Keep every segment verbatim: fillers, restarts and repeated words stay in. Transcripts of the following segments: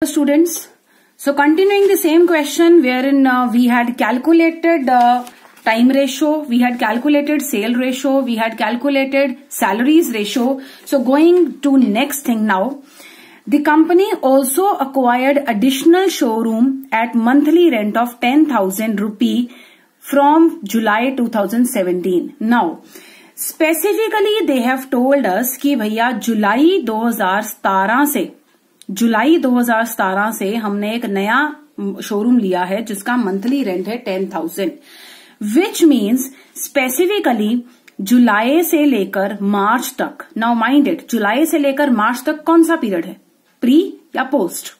Students, so continuing the same question wherein uh, we had calculated uh, time ratio, we had calculated sale ratio, we had calculated salaries ratio. So going to next thing now, the company also acquired additional showroom at monthly rent of ten thousand rupee from July two thousand seventeen. Now, specifically they have told us कि भैया जुलाई दो हज़ार सत्रह से जुलाई दो हज़ार सत्रह से हमने एक नया शोरूम लिया है जिसका मंथली रेंट है ten thousand, which means specifically जुलाई से लेकर मार्च तक. नाउ माइंड इट, जुलाई से लेकर मार्च तक कौन सा पीरियड है, प्री या post?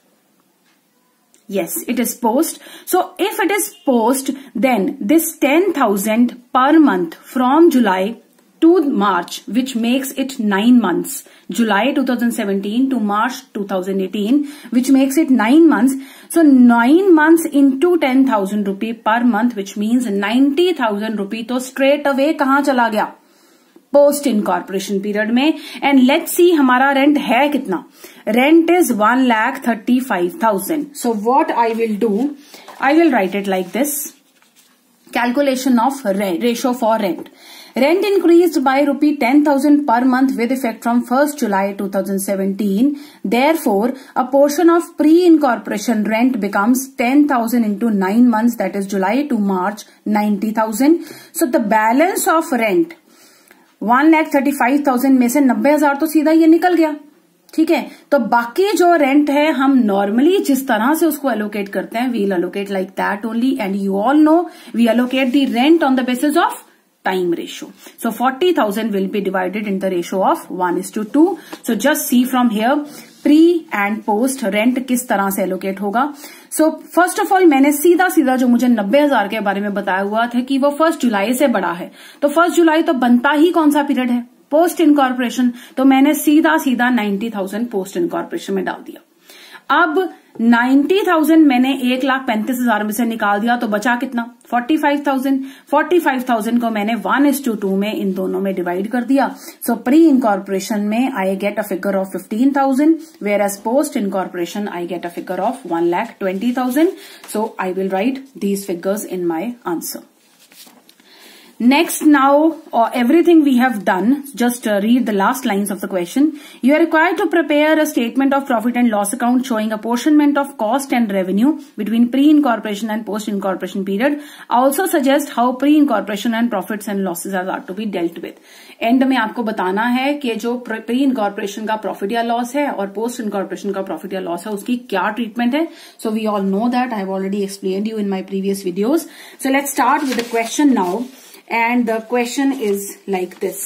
Yes, it is post. So if it is post, then this ten thousand per month from July to March, which makes it nine months. July two thousand seventeen to March two thousand eighteen, which makes it nine months. So nine months into ten thousand rupee per month, which means ninety thousand rupee. तो straight away कहाँ चला गया? Post incorporation period में. And let's see हमारा rent है कितना. Rent is one lakh thirty five thousand. So what I will do, I will write it like this. Calculation of ratio for rent. Rent increased by rupee ten thousand per month with effect from first July two thousand seventeen. Therefore, a portion of pre-incorporation rent becomes ten thousand into nine months, that is July to March, ninety thousand. So the balance of rent one lakh thirty five thousand में से नब्बे हजार तो सीधा ये निकल गया. ठीक है, तो बाकी जो रेंट है हम नॉर्मली जिस तरह से उसको एलोकेट करते हैं, we'll allocate like that only. And you all know we allocate the rent on the basis of time ratio. So forty thousand will be divided in the ratio of one is to two. So just see from here pre and post rent किस तरह से allocate होगा. So first of all मैंने सीधा सीधा जो मुझे नब्बे हजार के बारे में बताया हुआ था कि वो फर्स्ट जुलाई से बढ़ा है, तो फर्स्ट जुलाई तो बनता ही कौन सा पीरियड है, पोस्ट इनकॉर्पोरेशन. तो मैंने सीधा सीधा नाइन्टी थाउजेंड पोस्ट इनकॉर्पोरेशन में डाल दिया. अब नाइन्टी थाउजेंड मैंने एक लाख पैंतीस हजार में से निकाल दिया, तो बचा कितना, forty five thousand. Forty five thousand को मैंने वन इज टू टू में इन दोनों में डिवाइड कर दिया. सो प्री इनकॉर्पोरेशन में I get a figure of fifteen thousand, whereas post incorporation I get a figure of one lakh twenty thousand. So I will write these figures in my answer. Next now, or everything we have done, just uh, read the last lines of the question. You are required to prepare a statement of profit and loss account showing apportionment of cost and revenue between pre-incorporation and post-incorporation period. Also suggest how pre-incorporation and profits and losses are to be dealt with. एंड में आपको बताना है कि जो pre incorporation का profit या loss है और पोस्ट इनकॉर्पोरेशन का प्रॉफिट या लॉस है उसकी क्या ट्रीटमेंट है. So we all know that, I have already explained you in my previous videos. So let's start with the question now. And the question is like this.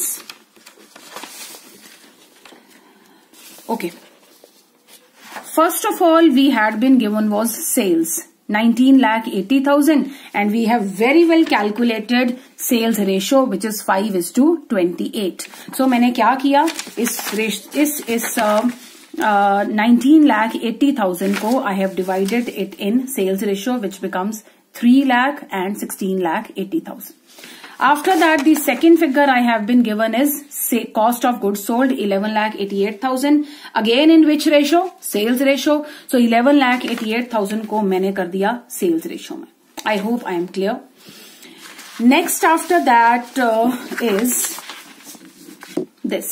Okay. First of all, we had been given was sales. nineteen lakh eighty thousand, and we have very well calculated sales ratio which is five is to twenty-eight. So मैंने क्या किया, इस इस इस nineteen lakh eighty thousand को I have divided it in sales ratio which becomes three lakh and sixteen lakh eighty thousand. After that, the second figure I have been given is say cost of goods sold eleven lakh eighty-eight thousand. Again in which ratio? Sales ratio. So eleven lakh eighty-eight thousand को मैंने कर दिया sales ratio में. I hope I am clear. Next after that uh, is this.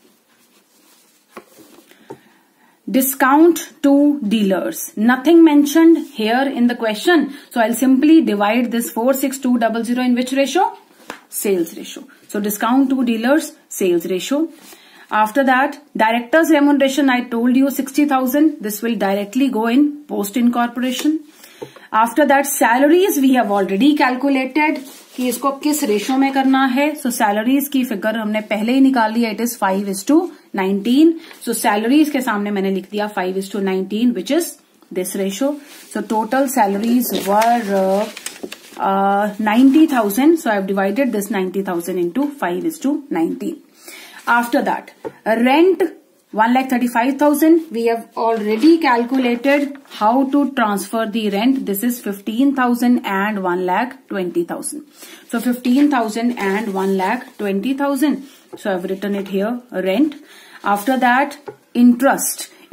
Discount to dealers. Nothing mentioned here in the question. So I'll simply divide this four six two zero zero in which ratio? Sales ratio. So discount to dealers, sales ratio. After that, directors remuneration, I told you sixty thousand. This will directly go in post incorporation. After that, salaries we have already calculated कि इसको किस ratio में करना है. So salaries की figure हमने पहले ही निकाल लिया. It is five is to nineteen. So salaries के सामने मैंने लिख दिया five is to nineteen, which is this ratio. So total salaries were uh, uh, ninety thousand. So I have divided this ninety thousand into five is to nineteen. After that, rent one lakh thirty-five thousand. We have already calculated how to transfer the rent. This is fifteen thousand and one lakh twenty thousand. So fifteen thousand and one lakh twenty thousand. So I have written it here, rent. After that, interest.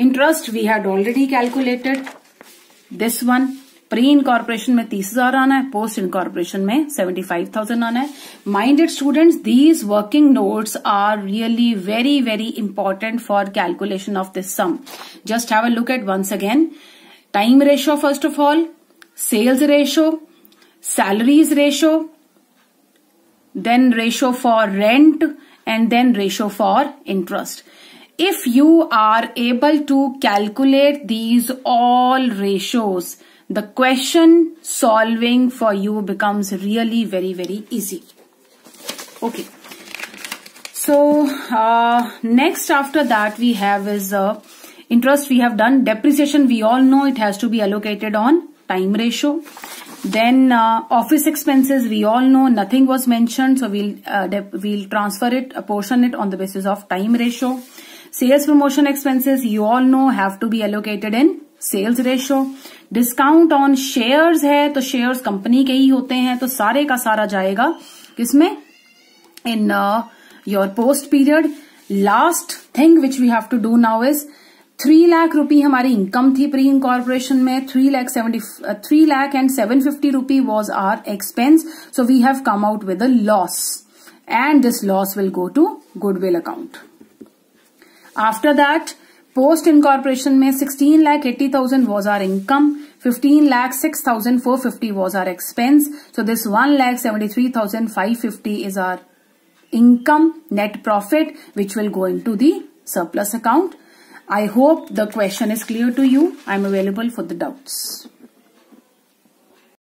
Interest we had already calculated. This one pre incorporation में तीस हजार आना है, post incorporation में seventy five thousand आना है. Minded students, these working notes are really very very important for calculation of this sum. Just have a look at once again. Time ratio first of all, sales ratio, salaries ratio, then ratio for rent, and then ratio for interest. If you are able to calculate these all ratios, the question solving for you becomes really very very easy. Okay. So uh, next after that we have is uh, interest we have done. Depreciation we all know it has to be allocated on time ratio. Then uh, office expenses we all know nothing was mentioned, so we'll uh, we'll transfer it, apportion it on the basis of time ratio. Sales promotion expenses you all know have to be allocated in sales ratio. Discount on shares है तो shares company के ही होते हैं, तो सारे का सारा जाएगा किसमें? In uh, your post period. Last thing which we have to do now is three lakh rupee हमारी इनकम थी प्री इनकॉर्पोरेशन में. Three lakh seventy three lakh and seven fifty rupee was our expense. So we have come out with a loss and this loss will go to goodwill account. After that post incorporation में sixteen lakh eighty thousand was our income. Fifteen lakh six thousand four fifty was our expense. So this one lakh seventy three thousand five fifty is our income net profit which will go in to the surplus account. I hope the question is clear to you. I am available for the doubts.